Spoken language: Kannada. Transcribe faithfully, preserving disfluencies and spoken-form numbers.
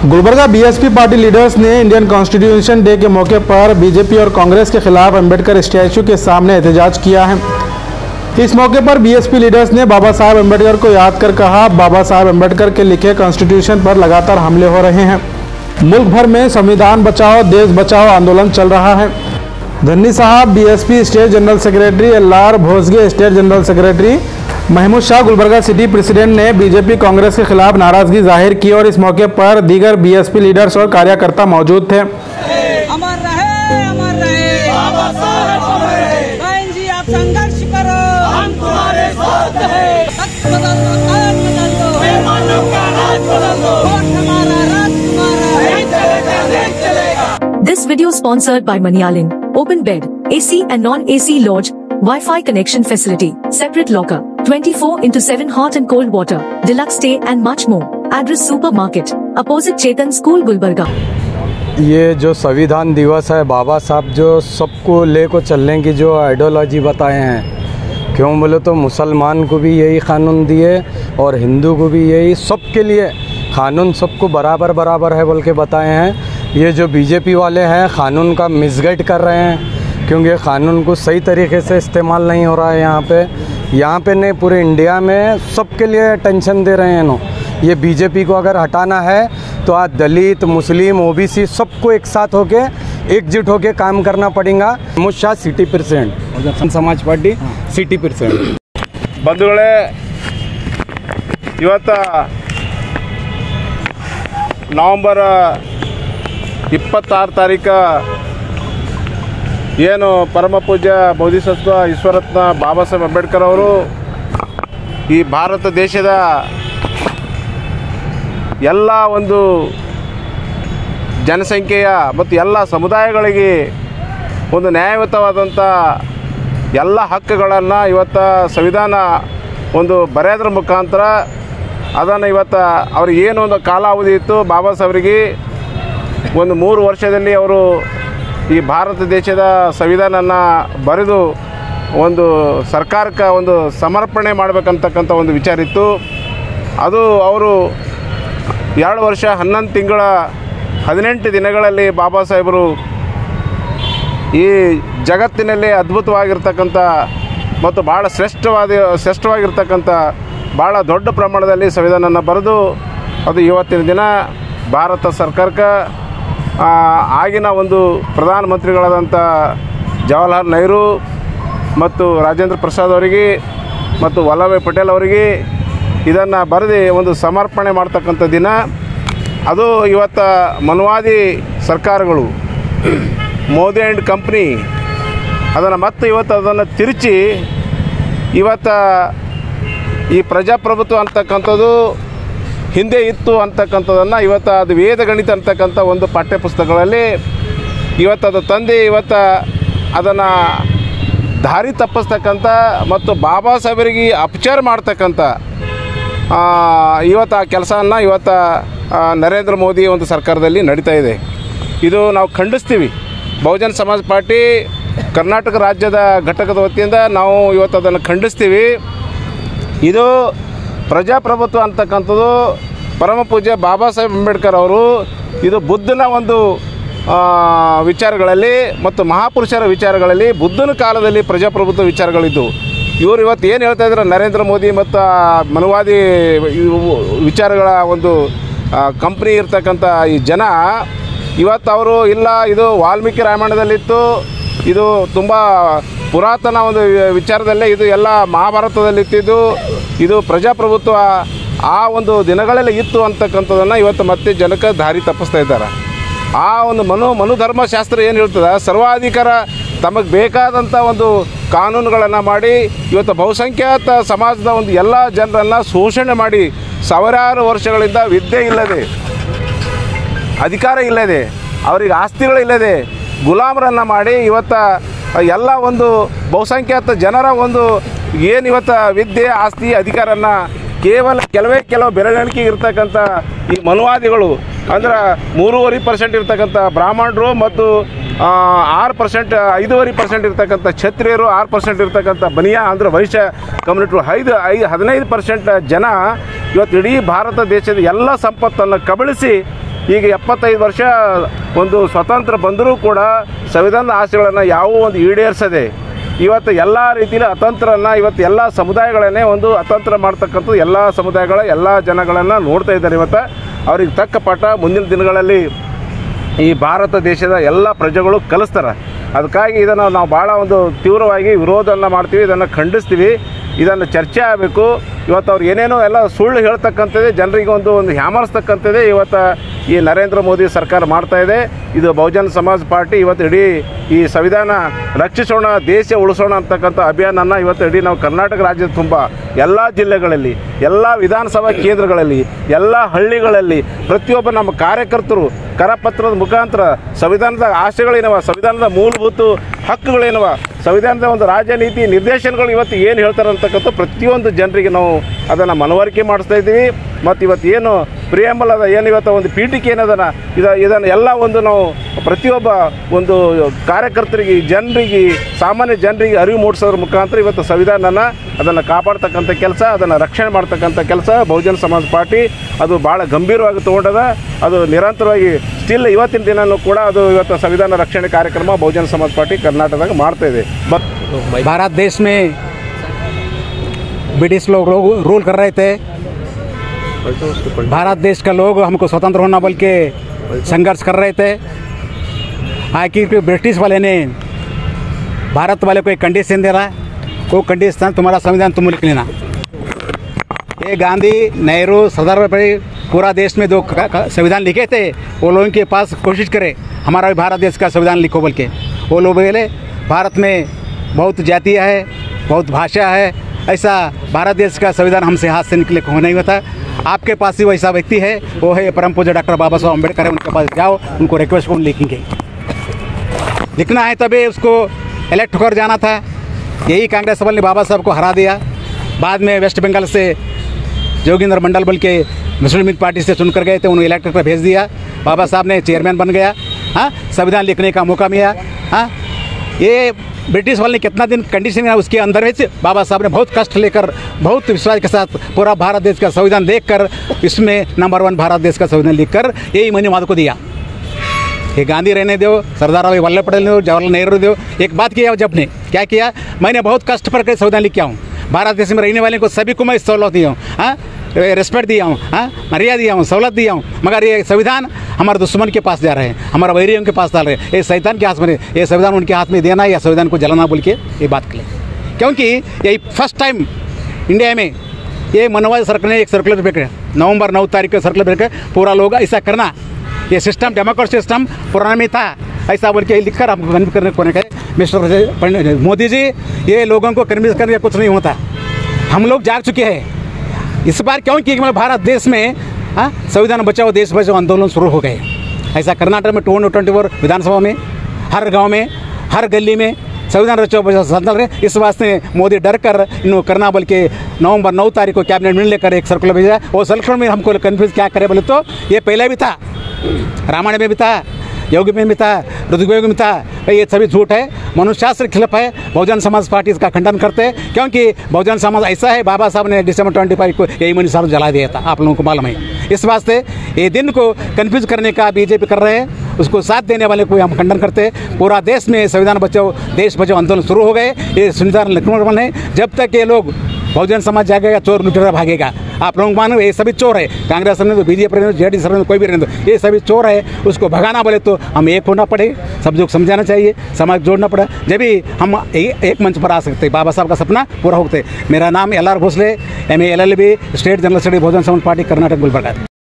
गुलबर्गा बीएसपी पार्टी लीडर्स ने इंडियन कॉन्स्टिट्यूशन डे के मौके पर बीजेपी और कांग्रेस के खिलाफ अंबेडकर स्टैचू के सामने एहतजाज किया है। इस मौके पर बीएसपी लीडर्स ने बाबा साहब अंबेडकर को याद कर कहा, बाबा साहब अंबेडकर के लिखे कॉन्स्टिट्यूशन पर लगातार हमले हो रहे हैं। मुल्क भर में संविधान बचाओ देश बचाओ आंदोलन चल रहा है। Dhanni Sahab BSP state general secretary, LR Bhosage state general secretary, Mahmood Shah Gulbarga city president ने बीजेपी कांग्रेस के खिलाफ नाराजगी जाहिर की और इस मौके पर दीगर बीएसपी लीडर्स और कार्यकर्ता मौजूद थे। अमर रहे, अमर रहे बाबा साहब, बहन जी आप संघर्ष करो, हम तुम्हारे साथ हैं। तख्त बदल दो, ताज बदल दो, बेईमानों का राज बदल दो, वोट हमारा राज तुम्हारा, नहीं चलेगा नहीं चलेगा। This video sponsored by Manialing, open bed, A C and non-A C lodge, Wi-Fi connection facility, separate locker, twenty-four into seven hot and cold water, deluxe stay and much more. Address Supermarket, opposite Chetan School, Gulbarga. ये जो संविधान दिवस है, बाबा साहब जो सबको ले को चलने की जो आइडियोलॉजी बताए हैं, क्यों बोले तो मुसलमान को भी यही कानून दिए और हिंदू को भी यही, सबके लिए कानून सबको बराबर बराबर है बोल के बताए हैं। ये जो बीजेपी वाले हैं कानून का मिसगाइड कर रहे हैं, क्योंकि कानून को सही तरीके से इस्तेमाल नहीं हो रहा है। यहाँ पे यहाँ पे नहीं, पूरे इंडिया में सबके लिए टेंशन दे रहे हैं नो। ये बीजेपी को अगर हटाना है तो आज दलित, मुस्लिम, ओबीसी सबको एक साथ होके एकजुट होके काम करना पड़ेगा। Mahmood Shah city president, Samaj party city president. ಬಂಧುಗಳೇ, ಇವತ್ತ ನವಂಬರ್ ಇಪ್ಪತ್ತಾರು ತಾರೀಕ ಏನು ಪರಮ ಪೂಜ್ಯ ಬೋಧಿಸತ್ವ ಈಶ್ವರತ್ನ ಬಾಬಾ ಸಾಹೇಬ್ ಅಂಬೇಡ್ಕರ್ ಅವರು ಈ ಭಾರತ ದೇಶದ ಎಲ್ಲ ಒಂದು ಜನಸಂಖ್ಯೆಯ ಮತ್ತು ಎಲ್ಲ ಸಮುದಾಯಗಳಿಗೆ ಒಂದು ನ್ಯಾಯಯುತವಾದಂಥ ಎಲ್ಲ ಹಕ್ಕುಗಳನ್ನು ಇವತ್ತು ಸಂವಿಧಾನ ಒಂದು ಬರೆಯೋದ್ರ ಮುಖಾಂತರ ಅದನ್ನು ಇವತ್ತು ಅವ್ರಿಗೆ ಏನು ಒಂದು ಕಾಲಾವಧಿ ಇತ್ತು, ಬಾಬಾ ಸಾಹೇಬರಿಗೆ ಒಂದು ಮೂರು ವರ್ಷದಲ್ಲಿ ಅವರು ಈ ಭಾರತ ದೇಶದ ಸಂವಿಧಾನನ ಬರೆದು ಒಂದು ಸರ್ಕಾರಕ್ಕೆ ಒಂದು ಸಮರ್ಪಣೆ ಮಾಡಬೇಕಂತಕ್ಕಂಥ ಒಂದು ವಿಚಾರ ಇತ್ತು. ಅದು ಅವರು ಎರಡು ವರ್ಷ ಹನ್ನೊಂದು ತಿಂಗಳ ಹದಿನೆಂಟು ದಿನಗಳಲ್ಲಿ ಬಾಬಾ ಸಾಹೇಬರು ಈ ಜಗತ್ತಿನಲ್ಲಿ ಅದ್ಭುತವಾಗಿರ್ತಕ್ಕಂಥ ಮತ್ತು ಭಾಳ ಶ್ರೇಷ್ಠವಾದ ಶ್ರೇಷ್ಠವಾಗಿರ್ತಕ್ಕಂಥ ಭಾಳ ದೊಡ್ಡ ಪ್ರಮಾಣದಲ್ಲಿ ಸಂವಿಧಾನನ ಬರೆದು ಅದು ಇವತ್ತಿನ ದಿನ ಭಾರತ ಸರ್ಕಾರಕ್ಕೆ ಆಗಿನ ಒಂದು ಪ್ರಧಾನಮಂತ್ರಿಗಳಾದಂಥ ಜವಾಹರ್ಲಾಲ್ ನೆಹರು ಮತ್ತು ರಾಜೇಂದ್ರ ಪ್ರಸಾದ್ ಅವರಿಗೆ ಮತ್ತು ವಲ್ಲಭಭಾಯ್ ಪಟೇಲ್ ಅವರಿಗೆ ಇದನ್ನು ಬರೆದು ಒಂದು ಸಮರ್ಪಣೆ ಮಾಡ್ತಕ್ಕಂಥ ದಿನ. ಅದು ಇವತ್ತು ಮನುವಾದಿ ಸರ್ಕಾರಗಳು, ಮೋದಿ ಆ್ಯಂಡ್ ಕಂಪ್ನಿ ಅದನ್ನು ಮತ್ತೆ ಇವತ್ತು ಅದನ್ನು ತಿರುಚಿ ಇವತ್ತು ಈ ಪ್ರಜಾಪ್ರಭುತ್ವ ಅಂತಕ್ಕಂಥದ್ದು ಹಿಂದೆ ಇತ್ತು ಅಂತಕ್ಕಂಥದ್ದನ್ನು ಇವತ್ತು ಅದು ವೇದಗಣಿತ ಅಂತಕ್ಕಂಥ ಒಂದು ಪಠ್ಯಪುಸ್ತಕಗಳಲ್ಲಿ ಇವತ್ತು ಅದು ತಂದು ಇವತ್ತು ಅದನ್ನು ದಾರಿ ತಪ್ಪಿಸ್ತಕ್ಕಂಥ ಮತ್ತು ಬಾಬಾ ಸಾಹೇಬರಿಗೆ ಅಪಚಾರ ಮಾಡ್ತಕ್ಕಂಥ ಇವತ್ತು ಆ ಕೆಲಸವನ್ನು ಇವತ್ತು ನರೇಂದ್ರ ಮೋದಿ ಒಂದು ಸರ್ಕಾರದಲ್ಲಿ ನಡೀತಾ ಇದೆ. ಇದು ನಾವು ಖಂಡಿಸ್ತೀವಿ. ಬಹುಜನ ಸಮಾಜ ಪಾರ್ಟಿ ಕರ್ನಾಟಕ ರಾಜ್ಯದ ಘಟಕದ ವತಿಯಿಂದ ನಾವು ಇವತ್ತು ಅದನ್ನು ಖಂಡಿಸ್ತೀವಿ. ಇದು ಪ್ರಜಾಪ್ರಭುತ್ವ ಅಂತಕ್ಕಂಥದ್ದು ಪರಮ ಪೂಜ್ಯ ಬಾಬಾ ಸಾಹೇಬ್ ಅಂಬೇಡ್ಕರ್ ಅವರು ಇದು ಬುದ್ಧನ ಒಂದು ವಿಚಾರಗಳಲ್ಲಿ ಮತ್ತು ಮಹಾಪುರುಷರ ವಿಚಾರಗಳಲ್ಲಿ ಬುದ್ಧನ ಕಾಲದಲ್ಲಿ ಪ್ರಜಾಪ್ರಭುತ್ವ ವಿಚಾರಗಳಿದ್ದು, ಇವರು ಇವತ್ತು ಏನು ಹೇಳ್ತಾ ಇದ್ದಾರೆ, ನರೇಂದ್ರ ಮೋದಿ ಮತ್ತು ಮನುವಾದಿ ವಿಚಾರಗಳ ಒಂದು ಕಂಪ್ನಿ ಇರ್ತಕ್ಕಂಥ ಈ ಜನ ಇವತ್ತು ಅವರು ಇಲ್ಲ ಇದು ವಾಲ್ಮೀಕಿ ರಾಮಾಯಣದಲ್ಲಿತ್ತು, ಇದು ತುಂಬ ಪುರಾತನ ಒಂದು ವಿಚಾರದಲ್ಲೇ ಇದು ಎಲ್ಲ ಮಹಾಭಾರತದಲ್ಲಿತ್ತಿದ್ದು, ಇದು ಪ್ರಜಾಪ್ರಭುತ್ವ ಆ ಒಂದು ದಿನಗಳಲ್ಲಿ ಇತ್ತು ಅಂತಕ್ಕಂಥದ್ದನ್ನು ಇವತ್ತು ಮತ್ತೆ ಜನಕ್ಕೆ ದಾರಿ ತಪ್ಪಿಸ್ತಾ ಇದ್ದಾರೆ. ಆ ಒಂದು ಮನು ಮನುಧರ್ಮಶಾಸ್ತ್ರ ಏನು ಹೇಳ್ತದೆ, ಸರ್ವಾಧಿಕಾರ ತಮಗೆ ಬೇಕಾದಂಥ ಒಂದು ಕಾನೂನುಗಳನ್ನು ಮಾಡಿ ಇವತ್ತು ಬಹುಸಂಖ್ಯಾತ ಸಮಾಜದ ಒಂದು ಎಲ್ಲ ಜನರನ್ನು ಶೋಷಣೆ ಮಾಡಿ ಸಾವಿರಾರು ವರ್ಷಗಳಿಂದ ವಿದ್ಯೆ ಇಲ್ಲದೆ, ಅಧಿಕಾರ ಇಲ್ಲದೆ, ಅವರಿಗೆ ಆಸ್ತಿಗಳಿಲ್ಲದೆ ಗುಲಾಮರನ್ನು ಮಾಡಿ ಇವತ್ತು ಎಲ್ಲ ಒಂದು ಬಹುಸಂಖ್ಯಾತ ಜನರ ಒಂದು ಏನು ಇವತ್ತು ವಿದ್ಯೆ, ಆಸ್ತಿ, ಅಧಿಕಾರನ ಕೇವಲ ಕೆಲವೇ ಕೆಲವು ಬೆರಳಿಕೆ ಇರ್ತಕ್ಕಂಥ ಈ ಮನುವಾದಿಗಳು ಅಂದ್ರೆ ಮೂರುವರೆ ಪರ್ಸೆಂಟ್ ಇರ್ತಕ್ಕಂಥ ಬ್ರಾಹ್ಮಣರು ಮತ್ತು ಆರು ಪರ್ಸೆಂಟ್ ಐದೂವರೆ ಪರ್ಸೆಂಟ್ ಇರ್ತಕ್ಕಂಥ ಕ್ಷತ್ರಿಯರು, ಆರು ಪರ್ಸೆಂಟ್ ಇರ್ತಕ್ಕಂಥ ಬನಿಯಾ ಅಂದರೆ ವೈಶ್ಯ ಕಮ್ಯುನಿಟಿ ಐದು ಐದು ಹದಿನೈದು ಪರ್ಸೆಂಟ್ ಜನ ಇವತ್ತು ಇಡೀ ಭಾರತ ದೇಶದ ಎಲ್ಲ ಸಂಪತ್ತನ್ನು ಕಬಳಿಸಿ ಈಗ ಎಪ್ಪತ್ತೈದು ವರ್ಷ ಒಂದು ಸ್ವತಂತ್ರ ಬಂದರೂ ಕೂಡ ಸಂವಿಧಾನದ ಆಸೆಗಳನ್ನು ಯಾವುವು ಒಂದು ಈಡೇರಿಸದೆ ಇವತ್ತು ಎಲ್ಲ ರೀತಿಯಲ್ಲಿ ಅತಂತ್ರನ ಇವತ್ತು ಎಲ್ಲ ಸಮುದಾಯಗಳನ್ನೇ ಒಂದು ಅತಂತ್ರ ಮಾಡ್ತಕ್ಕಂಥದ್ದು ಎಲ್ಲ ಸಮುದಾಯಗಳ ಎಲ್ಲ ಜನಗಳನ್ನು ನೋಡ್ತಾ ಇದ್ದಾರೆ. ಇವತ್ತು ಅವ್ರಿಗೆ ತಕ್ಕ ಪಾಠ ಮುಂದಿನ ದಿನಗಳಲ್ಲಿ ಈ ಭಾರತ ದೇಶದ ಎಲ್ಲ ಪ್ರಜೆಗಳು ಕಲಿಸ್ತಾರೆ. ಅದಕ್ಕಾಗಿ ಇದನ್ನು ನಾವು ಭಾಳ ಒಂದು ತೀವ್ರವಾಗಿ ವಿರೋಧವನ್ನು ಮಾಡ್ತೀವಿ, ಇದನ್ನು ಖಂಡಿಸ್ತೀವಿ, ಇದನ್ನು ಚರ್ಚೆ ಆಗಬೇಕು. ಇವತ್ತು ಅವ್ರು ಏನೇನೋ ಎಲ್ಲ ಸುಳ್ಳು ಹೇಳ್ತಕ್ಕಂಥದ್ದೇ, ಜನರಿಗೆ ಒಂದು ಒಂದು ಹ್ಯಾಮರ್ಸ್ತಕ್ಕಂಥದ್ದೇ ಇವತ್ತು ಈ ನರೇಂದ್ರ ಮೋದಿ ಸರ್ಕಾರ ಮಾಡ್ತಾಯಿದೆ. ಇದು ಬಹುಜನ ಸಮಾಜ್ ಪಾರ್ಟಿ ಇವತ್ತು ಇಡೀ ಈ ಸಂವಿಧಾನ ರಕ್ಷಿಸೋಣ, ದೇಶ ಉಳಿಸೋಣ ಅಂತಕ್ಕಂಥ ಅಭಿಯಾನನ ಇವತ್ತು ಇಡೀ ನಾವು ಕರ್ನಾಟಕ ರಾಜ್ಯದ ತುಂಬ ಎಲ್ಲ ಜಿಲ್ಲೆಗಳಲ್ಲಿ, ಎಲ್ಲ ವಿಧಾನಸಭಾ ಕೇಂದ್ರಗಳಲ್ಲಿ, ಎಲ್ಲ ಹಳ್ಳಿಗಳಲ್ಲಿ ಪ್ರತಿಯೊಬ್ಬ ನಮ್ಮ ಕಾರ್ಯಕರ್ತರು ಕರಪತ್ರದ ಮುಖಾಂತರ ಸಂವಿಧಾನದ ಆಶೆಗಳೇನವ, ಸಂವಿಧಾನದ ಮೂಲಭೂತ ಹಕ್ಕುಗಳೇನವ, ಸಂವಿಧಾನದ ಒಂದು ರಾಜನೀತಿ ನಿರ್ದೇಶನಗಳು ಇವತ್ತು ಏನು ಹೇಳ್ತಾರೆ ಅಂತಕ್ಕಂಥ ಪ್ರತಿಯೊಂದು ಜನರಿಗೆ ನಾವು ಅದನ್ನು ಮನವರಿಕೆ ಮಾಡಿಸ್ತಾ ಇದ್ದೀವಿ. ಮತ್ತು ಇವತ್ತು ಏನು ಪ್ರಿಯಂಬಲ್ ಅದ, ಏನು ಇವತ್ತು ಒಂದು ಪೀಠಿಕೆ ಏನದನ, ಇದು ಇದನ್ನು ಎಲ್ಲ ಒಂದು ನಾವು ಪ್ರತಿಯೊಬ್ಬ ಒಂದು ಕಾರ್ಯಕರ್ತರಿಗೆ, ಜನರಿಗೆ, ಸಾಮಾನ್ಯ ಜನರಿಗೆ ಅರಿವು ಮೂಡಿಸೋದ್ರ ಮುಖಾಂತರ ಇವತ್ತು ಸಂವಿಧಾನನ ಅದನ್ನು ಕಾಪಾಡ್ತಕ್ಕಂಥ ಕೆಲಸ, ಅದನ್ನು ರಕ್ಷಣೆ ಮಾಡ್ತಕ್ಕಂಥ ಕೆಲಸ ಬಹುಜನ ಸಮಾಜ ಪಾರ್ಟಿ ಅದು ಭಾಳ ಗಂಭೀರವಾಗಿ ತೊಗೊಂಡದ. ಅದು ನಿರಂತರವಾಗಿ ಸ್ಟಿಲ್ ಇವತ್ತಿನ ದಿನವೂ ಕೂಡ ಅದು ಇವತ್ತು ಸಂವಿಧಾನ ರಕ್ಷಣೆ ಕಾರ್ಯಕ್ರಮ ಬಹುಜನ ಸಮಾಜ ಪಾರ್ಟಿ ಕರ್ನಾಟಕದಾಗ ಮಾಡ್ತಾ ಇದೆ. ಬಟ್ भारत देश में ब्रिटिश लोग रूल कर रहे थे। भारत देश का लोग हमको स्वतंत्र होना बोल के संघर्ष कर रहे थे। आखिर ब्रिटिश वाले ने भारत वाले को एक कंडीशन दे रहा है, वो कंडीशन तुम्हारा संविधान तुम लिख लेना। ये गांधी, नेहरू, सरदार पटेल पूरा देश में दो संविधान लिखे थे, वो लोगों के पास कोशिश करे हमारा भी भारत देश का संविधान लिखो बोल के। वो लोग बोले भारत में बहुत जातियाँ है, बहुत भाषा है, ऐसा भारत देश का संविधान हमसे हाथ से निकले हो नहीं होता। आपके पास ही वैसा व्यक्ति है, वो है परम पूज्य डॉक्टर बाबा साहब अम्बेडकर है, उनके पास जाओ, उनको रिक्वेस्ट कौन लिखेंगे, लिखना है तभी उसको इलेक्ट कर जाना था। यही कांग्रेस वाले ने बाबा साहब को हरा दिया। बाद में वेस्ट बंगाल से जोगिंदर मंडल बोल के मुस्लिम लीग पार्टी से चुनकर गए थे, उन्हें इलेक्ट कर भेज दिया। बाबा साहब ने चेयरमैन बन गया, हाँ, संविधान लिखने का मौका मिला। हाँ, ये ब्रिटिश वाले ने कितना दिन कंडीशन है, उसके अंदर में बाबा साहब ने बहुत कष्ट लेकर, बहुत विश्वास के साथ पूरा भारत देश का संविधान देखकर इसमें नंबर वन भारत देश का संविधान लिखकर यही मनीवाद को दिया। ये गांधी रहने दो, सरदार वल्लभ पटेल ने, जवाहरलाल नेहरू दो, एक बात किया जब ने क्या किया, मैंने बहुत कष्ट पर कर संविधान लिख के आऊँ, भारत देश में रहने वाले को सभी को मैं सहूलत दिया हूँ, हाँ, रिस्पेक्ट दिया हूँ, हाँ, मर्यादा दिया हूँ, सहूलत दिया हूँ, मगर ये संविधान हमारे दुश्मन के पास जा रहे हैं, हमारा वैरियों के पास डाल रहे हैं, ये शैतान के हाथ में, ये संविधान उनके हाथ में देना या संविधान को जलाना बोल के ये बात करें। क्योंकि यही फर्स्ट टाइम इंडिया में ये मनोवाद सरकार ने एक सर्कुलर भेजा, नवंबर नौ तारीख को सर्कुलर भेजा, पूरा लोग ऐसा करना, ये सिस्टम डेमोक्रेसी सिस्टम पुराना में था, ऐसा बोल के लिखकर हमको कन्विंस करने को कहे मिस्टर मोदी जी, ये लोगों को कन्विंस करने कुछ नहीं होता, हम लोग जाग चुके हैं। इस बार क्यों कि भारत देश में हाँ संविधान बचाओ देश बचाओ आंदोलन शुरू हो गए। ऐसा कर्नाटक में टू ट्वेंटी फोर विधानसभा में, हर गांव में, हर गली में संविधान रचो बचाओ संदल रहे। इस वास्ते मोदी डर कर इन्हों करना बोल के नवंबर नौ तारीख को कैबिनेट में लेकर एक सर्कुलर भेजा। वो सर्कुलर में हमको कन्फ्यूज क्या करे बोले तो ये पहले भी था, रामायण में भी था, योग में भी था, ऋग्वेद में था, ये सभी झूठ है, मनुष्यशास्त्र के खिलाफ है। बहुजन समाज पार्टी इसका खंडन करते हैं, क्योंकि बहुजन समाज ऐसा है, बाबा साहब ने दिसंबर ट्वेंटी फाइव को यही मनी साहब जला दिया था, आप लोगों को मालूम है। इस वास्ते ये दिन को कन्फ्यूज करने का बीजेपी कर रहे हैं, उसको साथ देने वाले को हम खंडन करते हैं। पूरा देश में संविधान बचाओ देश बचाओ आंदोलन शुरू हो गए, ये संविधान लखनऊ है। जब तक ये लोग बहुजन समाज जागेगा, चोर लुटेरा भागेगा। आप लोग मानो ये सभी चोर है, कांग्रेस ने तो, बीजेपी ने तो, जेडी सर ने कोई भी रहने दो, ये सभी चोर है। उसको भगाना बोले तो हम एक होना पड़े, सब लोग समझाना चाहिए, समाज जोड़ना पड़ा, जब भी हम एक मंच पर आ सकते। बाबा साहब का सपना पूरा होते। मेरा नाम L R Bhosale, M A L L B, state general secretary Bahujan Samaj party Karnataka Gulbarga.